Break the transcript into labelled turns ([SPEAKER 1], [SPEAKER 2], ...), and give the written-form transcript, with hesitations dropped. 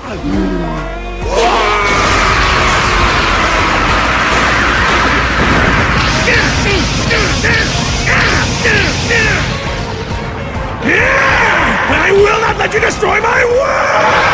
[SPEAKER 1] I will not let you destroy my world!